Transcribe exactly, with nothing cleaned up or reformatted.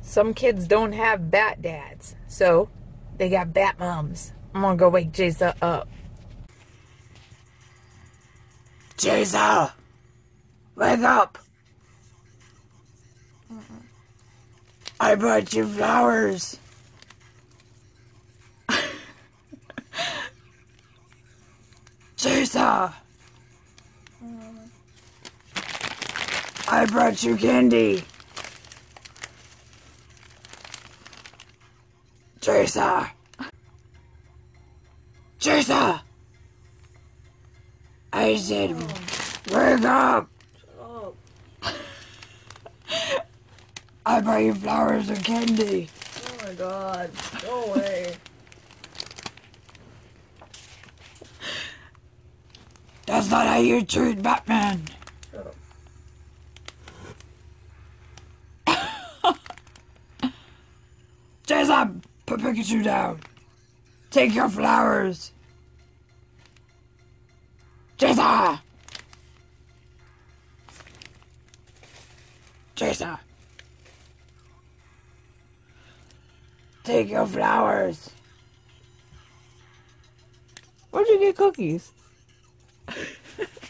Some kids don't have bat dads, so they got bat moms. I'm gonna go wake Jasa up. Jasa! Wake up! I brought you flowers. Jasa! I brought you candy. Jasa! Jasa! I said, wake up! Oh, I brought you flowers and candy. oh my god. Go away. That's not how you treat Batman. Shut up. Jasa, put Pikachu down. Take your flowers. Jasa! Jasa. Take your flowers. Where'd you get cookies?